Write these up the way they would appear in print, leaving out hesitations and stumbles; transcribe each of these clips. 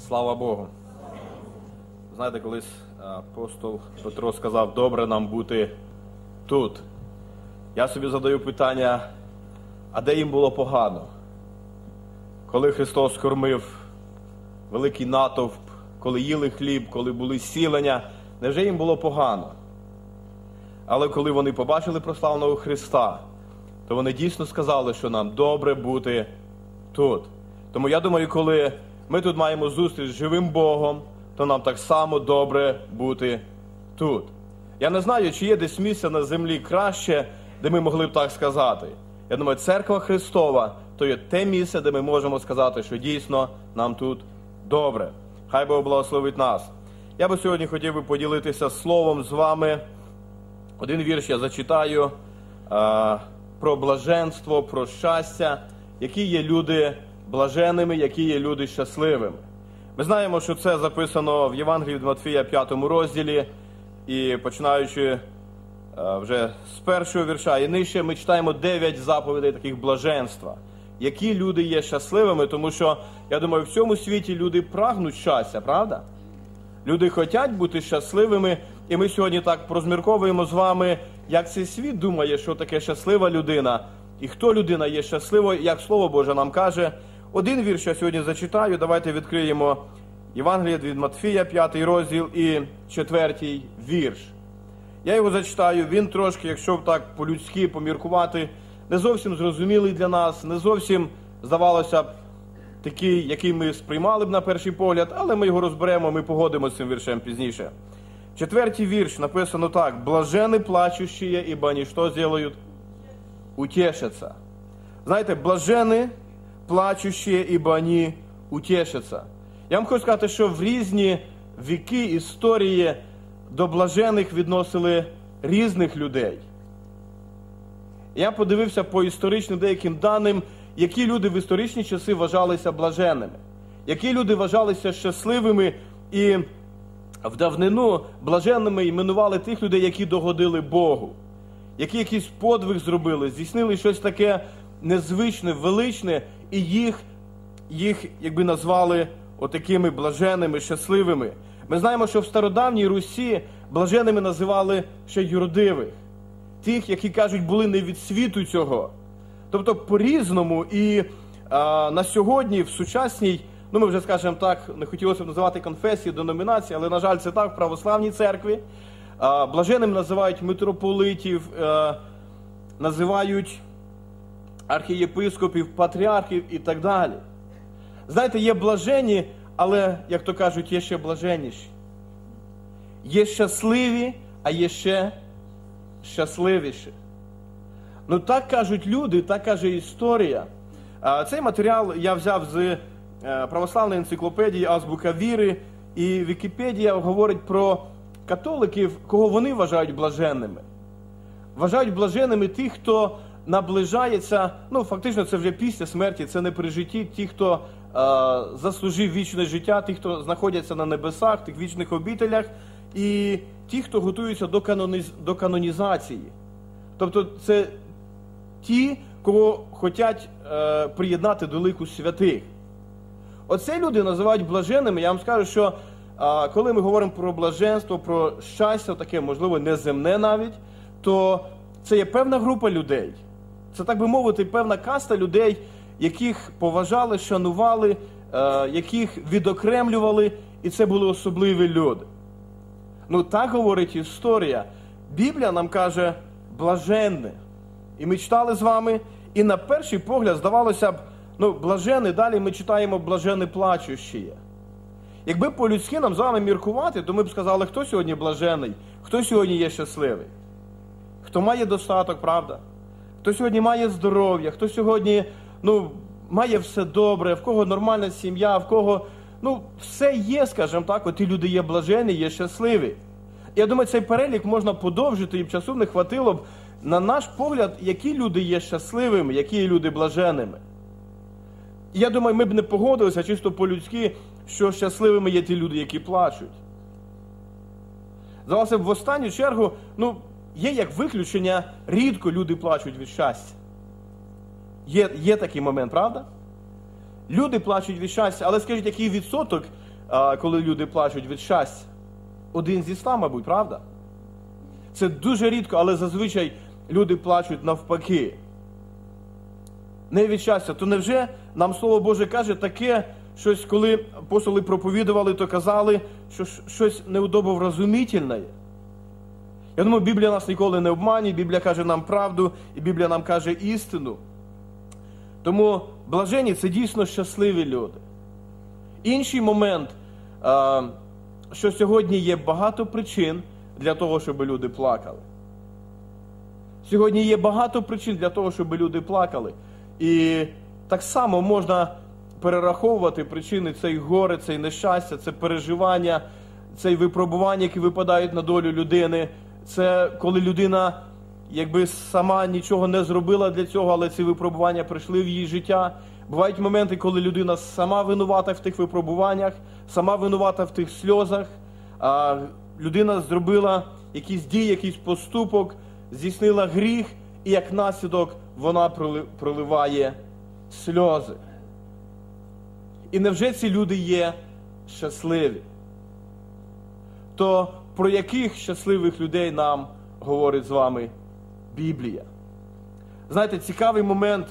Слава Богу. Знаєте, колись апостол Петро сказав, добре нам бути тут. Я собі задаю питання, а де їм було погано? Коли Христос кормив великий натовп, коли їли хліб, коли були зцілення, невже їм було погано? Але коли вони побачили прославленого Христа, то вони дійсно сказали, що нам добре бути тут. Тому я думаю, коли ми тут маємо зустріч з живим Богом, то нам так само добре бути тут. Я не знаю, чи є десь місце на землі краще, де ми могли б так сказати. Я думаю, Церква Христова – то є те місце, де ми можемо сказати, що дійсно нам тут добре. Хай Бог благословить нас. Я би сьогодні хотів би поділитися словом з вами. Один вірш я зачитаю про блаженство, про щастя, які є люди блаженними, які є люди щасливими. Ми знаємо, що це записано в Євангелії від Матфія 5 розділі, і починаючи вже з першого вірша і нижче, ми читаємо 9 заповідей таких блаженства. Які люди є щасливими, тому що, я думаю, в цьому світі люди прагнуть щастя, правда? Люди хочуть бути щасливими, і ми сьогодні так порозмірковуємо з вами, як цей світ думає, що таке щаслива людина, і хто людина є щасливою, як Слово Боже нам каже. Один вірш я сьогодні зачитаю, давайте відкриємо Євангеліє від Матфія, 5 розділ і 4 вірш. Я його зачитаю, він трошки, якщо так по-людськи поміркувати, не зовсім зрозумілий для нас, не зовсім, здавалося б, такий, який ми сприймали б на перший погляд, але ми його розберемо, ми погодимося з цим віршем пізніше. 4 вірш написано так: «Блажені плачущие, ибо они что сделают? Утешатся». Знаєте, блажені плачущие, ибо они утешатся. Я вам хочу сказати, що в різні віки історії до блажених відносили різних людей. Я подивився по історичним деяким даним, які люди в історичні часи вважалися блаженними, які люди вважалися щасливими, і в давнину блаженними іменували тих людей, які догодили Богу, які якийсь подвиг зробили, здійснили щось таке незвичне, величне, і їх якби назвали отакими блаженними, щасливими. Ми знаємо, що в стародавній Русі блаженими називали ще юродивих, тих, які, кажуть, були не від світу цього. Тобто по-різному, і на сьогодні в сучасній, ми вже скажемо так, не хотілося б називати конфесії, деномінації, але, на жаль, це так в православній церкві. Блаженним називають митрополитів, називають архієпископів, патріархів і так далі. Знаєте, є блажені, але, як то кажуть, є ще блаженніші. Є щасливі, а є ще щасливіші. Так кажуть люди, так каже історія. Цей матеріал я взяв з православної енциклопедії «Азбука віри», і Вікіпедія говорить про католиків, кого вони вважають блаженними. Вважають блаженними тих, хто наближається, фактично це вже після смерті, це не при житті, ті, хто заслужив вічне життя, ті, хто знаходяться на небесах, тих вічних обітелях, і ті, хто готуються до канонізації. Тобто це ті, кого хочуть приєднати до лику святих. Оце люди називають блаженними. Я вам скажу, що коли ми говоримо про блаженство, про щастя, таке, можливо, неземне навіть, то це є певна група людей. Це, так би мовити, певна каста людей, яких поважали, шанували, яких відокремлювали, і це були особливі люди. Так говорить історія. Біблія нам каже блаженне. І ми читали з вами, і на перший погляд здавалося б, блажений, далі ми читаємо блажені плачущі. Якби по-людськи нам з вами міркувати, то ми б сказали, хто сьогодні блажений, хто сьогодні є щасливий, хто має достаток, правда, хто сьогодні має здоров'я, хто сьогодні, має все добре, в кого нормальна сім'я, в кого, все є, скажімо так, оті люди є блажені, є щасливі. Я думаю, цей перелік можна подовжити, і б часу не хватило б, на наш погляд, які люди є щасливими, які є люди блаженими. І я думаю, ми б не погодилися чисто по-людськи, що щасливими є ті люди, які плачуть. Здавалося б, в останню чергу, є як виключення, рідко люди плачуть від щастя. Є такий момент, правда? Люди плачуть від щастя, але скажіть, який відсоток коли люди плачуть від щастя? 1 зі 100, мабуть, правда? Це дуже рідко, але зазвичай люди плачуть навпаки. Не від щастя. То невже нам Слово Боже каже таке, щось, коли апостоли проповідували, то казали, що щось неудобовразумітельне? Я думаю, Біблія нас ніколи не обманює, Біблія каже нам правду, і Біблія нам каже істину. Тому блаженні – це дійсно щасливі люди. Інший момент, що сьогодні є багато причин для того, щоб люди плакали. Сьогодні є багато причин для того, щоб люди плакали. І так само можна перераховувати причини: цей горе, цей нещастя, це переживання, це випробування, які випадають на долю людини. Це коли людина якби сама нічого не зробила для цього, але ці випробування прийшли в її життя. Бувають моменти, коли людина сама винувата в тих випробуваннях, сама винувата в тих сльозах. Людина зробила якісь дії, якийсь поступок, здійснила гріх, і як наслідок вона проливає сльози. І невже ці люди є щасливі? То про яких щасливих людей нам говорить з вами Біблія? Знаєте, цікавий момент.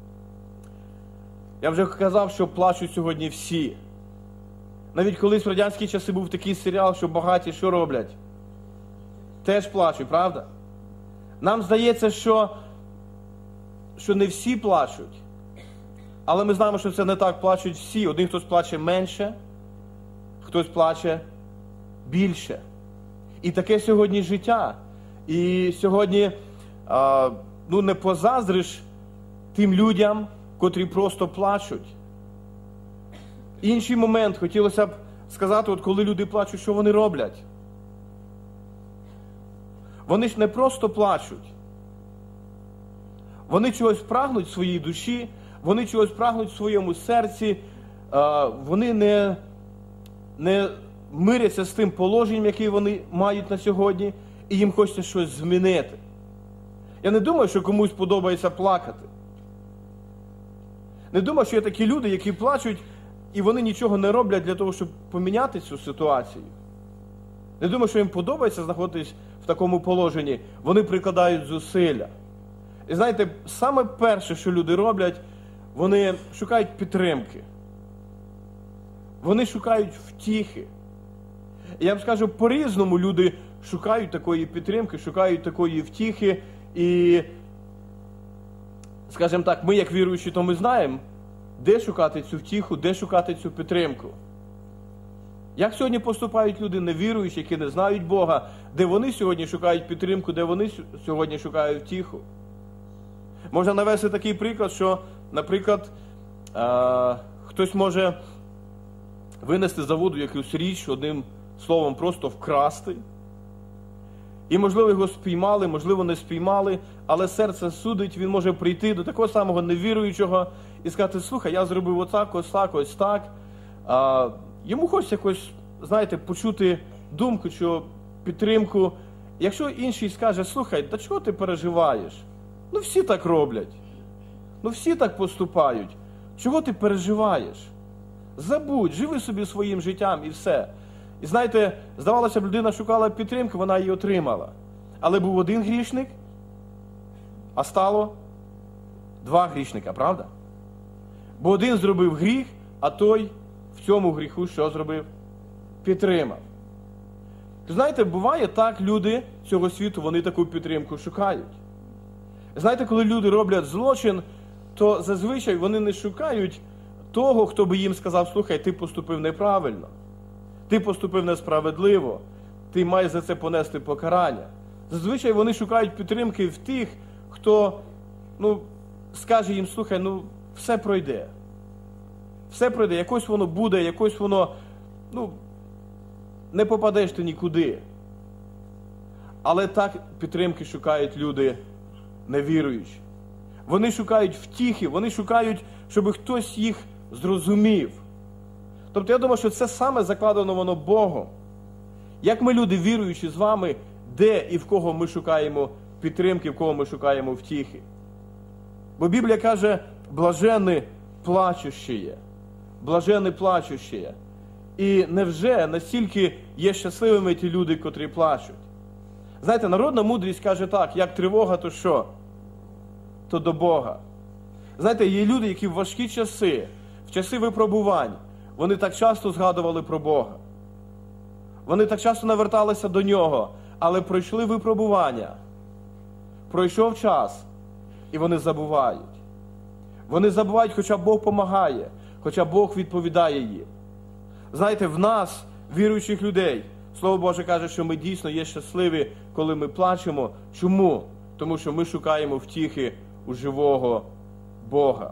Я вже казав, що плачуть сьогодні всі. Навіть колись в радянські часи був такий серіал, що багаті що роблять? Теж плачуть, правда? Нам здається, що не всі плачуть. Але ми знаємо, що це не так, плачуть всі. Один хтось плаче менше, хтось плаче більше. І таке сьогодні життя. І сьогодні не позаздриш тим людям, котрі просто плачуть. Інший момент, хотілося б сказати, от коли люди плачуть, що вони роблять? Вони ж не просто плачуть. Вони чогось прагнуть в своїй душі, вони чогось прагнуть в своєму серці, вони не миряться з тим положенням, яке вони мають на сьогодні, і їм хочеться щось змінити. Я не думаю, що комусь подобається плакати. Не думаю, що є такі люди, які плачуть, і вони нічого не роблять для того, щоб поміняти цю ситуацію. Не думаю, що їм подобається знаходитись в такому положенні. Вони прикладають зусилля. І знаєте, саме перше, що люди роблять, вони шукають підтримки. Вони шукають втіхи. І я вам скажу, по-різному люди шукають такої підтримки, шукають такої втіхи. І, скажімо так, ми як віруючі, то ми знаємо, де шукати цю втіху, де шукати цю підтримку. Як сьогодні поступають люди невіруючі, які не знають Бога, де вони сьогодні шукають підтримку, де вони сьогодні шукають втіху. Можна навести такий приклад, що, наприклад, хтось може винести за воду якусь річ, одним словом просто вкрасти. І, можливо, його спіймали, можливо, не спіймали, але серце судить, він може прийти до такого самого невіруючого і сказати: слухай, я зробив отак, ось так, ось так. Йому хочеться якось, знаєте, почути думку, що підтримку. Якщо інший скаже: слухай, та чого ти переживаєш? Ну всі так роблять. Ну всі так поступають. Чого ти переживаєш? Забудь, живи собі своїм життям і все. І знаєте, здавалося б, людина шукала підтримки, вона її отримала. Але був один грішник, а стало 2 грішника, правда? Бо один зробив гріх, а той в цьому гріху що зробив? Підтримав. Знаєте, буває так, люди цього світу, вони таку підтримку шукають. Знаєте, коли люди роблять злочин, то зазвичай вони не шукають того, хто би їм сказав: слухай, ти поступив неправильно, ти поступив несправедливо, ти маєш за це понести покарання. Зазвичай вони шукають підтримки в тих, хто, скаже їм: слухай, все пройде. Все пройде, якось воно буде, якось воно, не попадеш ти нікуди. Але так підтримки шукають люди невіруючі. Вони шукають втіхи, вони шукають, щоб хтось їх зрозумів. Тобто я думаю, що це саме закладено воно Богом. Як ми, люди віруючі з вами, де і в кого ми шукаємо підтримки, в кого ми шукаємо втіхи. Бо Біблія каже: блаженні плачущі. Блаженні плачущі. І невже настільки є щасливими ті люди, котрі плачуть? Знаєте, народна мудрість каже так, як тривога, то що? То до Бога. Знаєте, є люди, які в важкі часи, в часи випробувань, вони так часто згадували про Бога. Вони так часто наверталися до Нього, але пройшли випробування. Пройшов час, і вони забувають. Вони забувають, хоча Бог помагає, хоча Бог відповідає їм. Знаєте, в нас, віруючих людей, Слово Боже каже, що ми дійсно є щасливі, коли ми плачемо. Чому? Тому що ми шукаємо втіхи у живого Бога.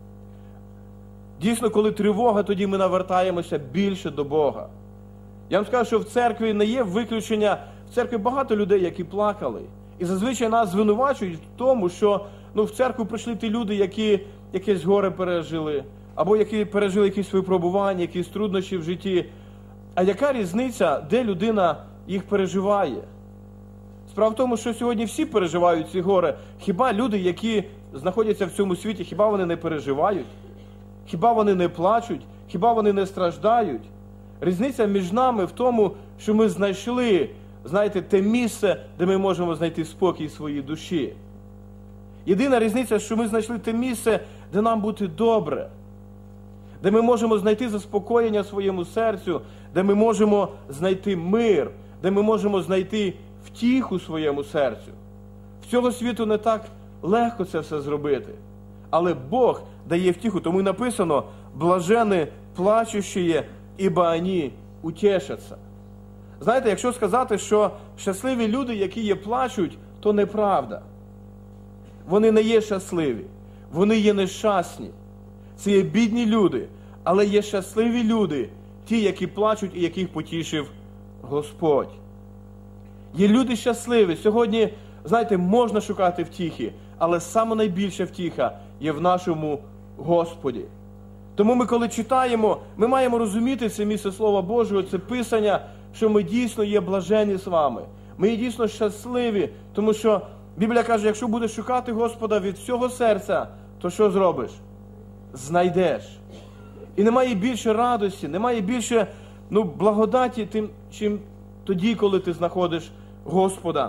Дійсно, коли тривога, тоді ми навертаємося більше до Бога. Я вам скажу, що в церкві не є виключення. В церкві багато людей, які плакали. І зазвичай нас звинувачують в тому, що в церкву прийшли ті люди, які якесь горе пережили, або які пережили якісь випробування, якісь труднощі в житті. А яка різниця, де людина їх переживає? Справа в тому, що сьогодні всі переживають ці горе. Хіба люди, які знаходяться в цьому світі, хіба вони не переживають? Хіба вони не плачуть? Хіба вони не страждають? Різниця між нами в тому, що ми знайшли, знаєте, те місце, де ми можемо знайти спокій своїй душі. Єдина різниця, що ми знайшли те місце, де нам бути добре, де ми можемо знайти заспокоєння своєму серцю, де ми можемо знайти мир, де ми можемо знайти втіху своєму серцю. В цього світу не так легко це все зробити. Але Бог дає втіху, тому і написано: «Блажені плачущие, ибо они утешаться». Знаєте, якщо сказати, що щасливі люди, які є плачуть, то неправда. Вони не є щасливі, вони є нещасні. Це є бідні люди, але є щасливі люди, ті, які плачуть і яких потішив Господь. Є люди щасливі. Сьогодні, знаєте, можна шукати втіхи, але саме найбільша втіха є в нашому Господі. Тому ми, коли читаємо, ми маємо розуміти це місце Слова Божого, це Писання, що ми дійсно є блажені з вами. Ми є дійсно щасливі, тому що Біблія каже, якщо будеш шукати Господа від всього серця, то що зробиш? Знайдеш. І немає більше радості, немає більше благодаті, чим тоді, коли ти знаходиш Господа.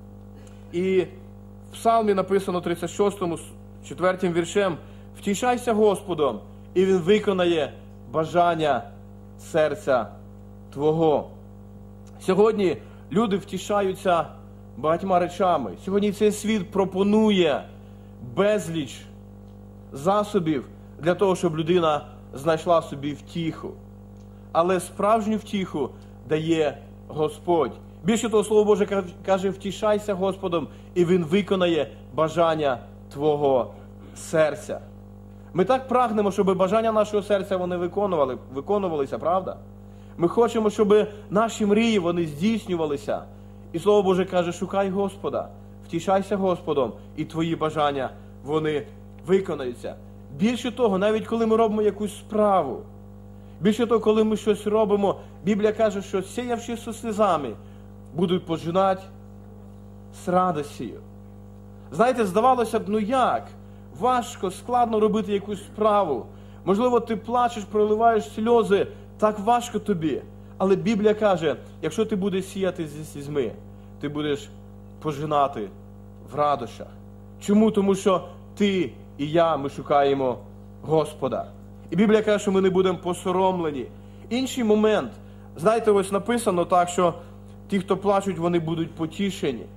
І в Псалмі написано 36-му, 4-м віршем: «Втішайся Господом, і Він виконає бажання серця твого». Сьогодні люди втішаються багатьма речами. Сьогодні цей світ пропонує безліч засобів для того, щоб людина знайшла собі втіху. Але справжню втіху дає Господь. Більше того, Слово Боже каже: «Втішайся Господом, і Він виконає бажання твого серця». Ми так прагнемо, щоб бажання нашого серця вони виконувалися, правда? Ми хочемо, щоб наші мрії вони здійснювалися. І Слово Боже каже: шукай Господа, втішайся Господом, і твої бажання вони виконаються. Більше того, навіть коли ми робимо якусь справу, більше того, коли ми щось робимо, Біблія каже, що сіявши зі слізами, будуть пожинати з радостю. Знаєте, здавалося б, як? Важко, складно робити якусь справу. Можливо, ти плачеш, проливаєш сльози, так важко тобі. Але Біблія каже, якщо ти будеш сіяти зі слізьми, ти будеш пожинати в радощах. Чому? Тому що ти і я, ми шукаємо Господа. І Біблія каже, що ми не будемо посоромлені. Інший момент. Знаєте, ось написано так, що ті, хто плачуть, вони будуть потішені.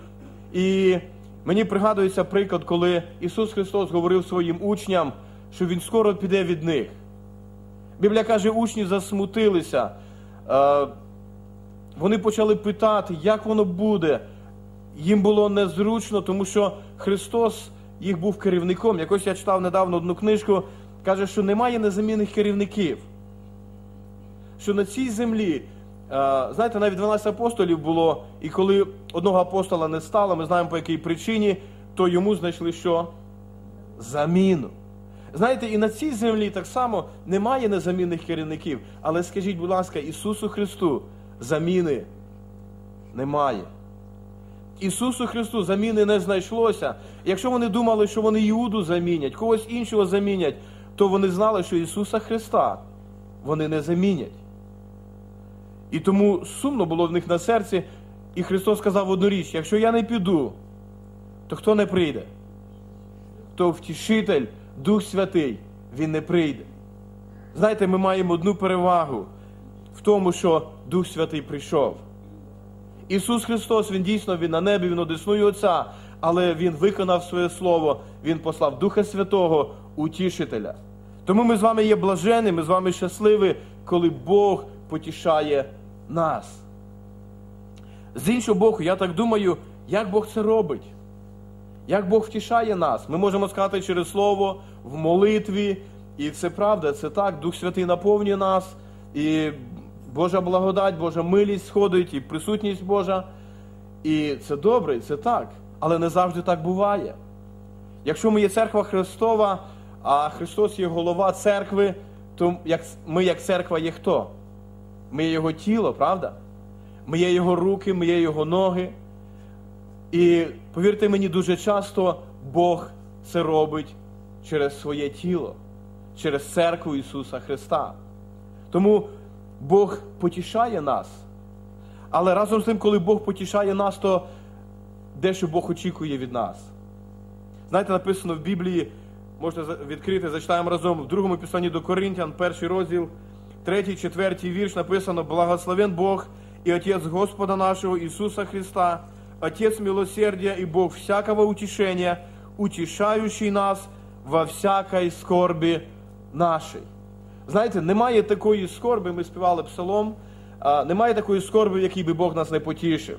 І мені пригадується приклад, коли Ісус Христос говорив своїм учням, що Він скоро піде від них. Біблія каже, учні засмутилися. Вони почали питати, як воно буде. Їм було незручно, тому що Христос їх був керівником. Якось я читав недавно одну книжку, каже, що немає незамінних керівників. Що на цій землі, знаєте, навіть 12 апостолів було, і коли одного апостола не стало, ми знаємо по якій причині, то йому знайшли що? Заміну. Знаєте, і на цій землі так само немає незамінних керівників. Але скажіть, будь ласка, Ісусу Христу заміни немає. Ісусу Христу заміни не знайшлося. Якщо вони думали, що вони Іуду замінять, когось іншого замінять, то вони знали, що Ісуса Христа вони не замінять. І тому сумно було в них на серці, і Христос сказав одну річ: якщо я не піду, то хто не прийде? То Втішитель, Дух Святий, Він не прийде. Знаєте, ми маємо одну перевагу в тому, що Дух Святий прийшов. Ісус Христос, Він дійсно, Він на небі, Він одеснує Отця, але Він виконав своє слово, Він послав Духа Святого, Утішителя. Тому ми з вами є блажені, ми з вами щасливі, коли Бог потішає нас. З іншого боку, я так думаю, як Бог це робить? Як Бог втішає нас? Ми можемо сказати через слово, в молитві, і це правда, це так, Дух Святий наповнює нас, і Божа благодать, Божа милість сходить, і присутність Божа. І це добре, і це так, але не завжди так буває. Якщо ми є церква Христова, а Христос є голова церкви, то ми як церква є хто? Ми є Його тіло, правда? Ми є Його руки, ми є Його ноги. І повірте мені, дуже часто Бог це робить через своє тіло, через церкву Ісуса Христа. Тому Бог потішає нас. Але разом з тим, коли Бог потішає нас, то дещо Бог очікує від нас. Знаєте, написано в Біблії, можете відкрити, зачитаємо разом, в другому посланні до Коринтян, 1 розділ, 3-4 вірш, написано: «Благословен Бог и Отец Господа нашего Иисуса Христа, Отец милосердия и Бог всякого утешения, утешающий нас во всякой скорби нашей». Знаєте, немає такої скорби, ми співали псалом, немає такої скорби, в якій би Бог нас не потішив.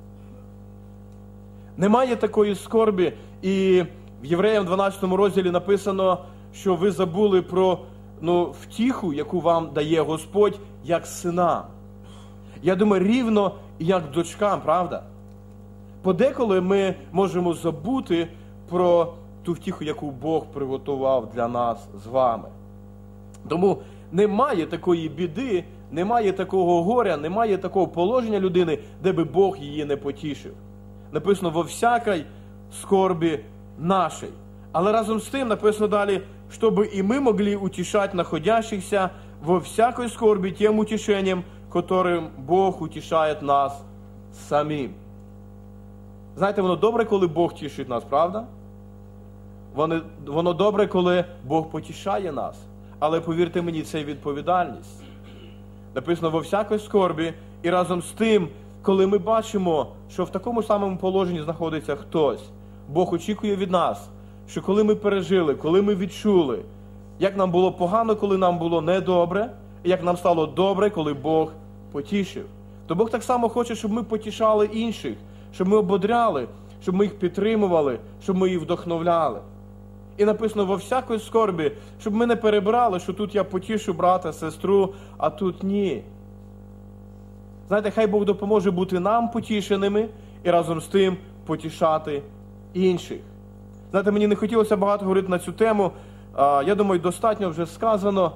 Немає такої скорби, і в Євреям 12 розділі написано, що ви забули про втіху, яку вам дає Господь, як синам. Я думаю, рівно як дочкам, правда? Подеколи ми можемо забути про ту втіху, яку Бог приготував для нас з вами. Тому немає такої біди, немає такого горя, немає такого положення людини, де би Бог її не потішив. Написано: «Во всякой скорби нашей». Але разом з тим написано далі: «Чтобы и мы могли утешать находящихся во всякой скорби тем утешением, которым Бог утешает нас самим». Знаєте, воно добре, коли Бог тішить нас, правда? Воно добре, коли Бог потішає нас. Але повірте мені, це відповідальність. Написано: «Во всякій скорбі», і разом з тим, коли ми бачимо, що в такому самому положенні знаходиться хтось, Бог очікує від нас, що коли ми пережили, коли ми відчули, як нам було погано, коли нам було недобре, і як нам стало добре, коли Бог потішив. То Бог так само хоче, щоб ми потішали інших, щоб ми ободряли, щоб ми їх підтримували, щоб ми їх вдохновляли. І написано: «Во всякій скорбі», щоб ми не перебирали, що тут я потішу брата, сестру, а тут ні. Знаєте, хай Бог допоможе бути нам потішеними і разом з тим потішати інших. Знаєте, мені не хотілося багато говорити на цю тему. Я думаю, достатньо вже сказано.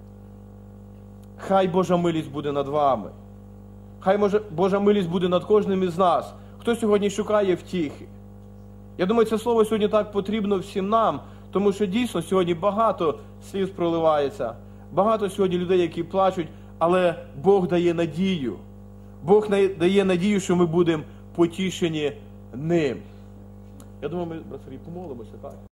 Хай Божа милість буде над вами. Хай Божа милість буде над кожним із нас, хто сьогодні шукає втіхи. Я думаю, це слово сьогодні так потрібно всім нам, тому що дійсно сьогодні багато сліз проливається, багато сьогодні людей, які плачуть, але Бог дає надію. Бог дає надію, що ми будемо потішені ним. Я думаю, ми, брат Сергій, помолимося, так?